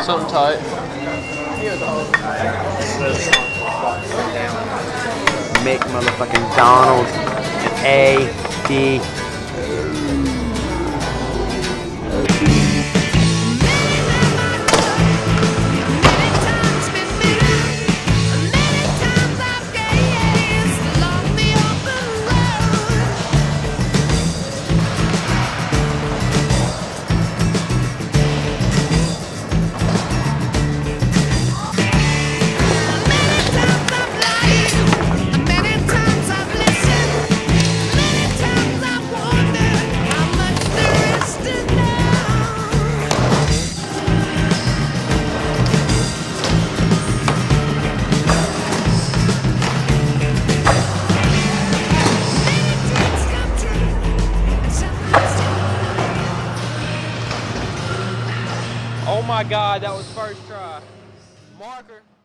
something tight. Mick motherfucking Donald and A.D. Oh my God, that was first try. Marker.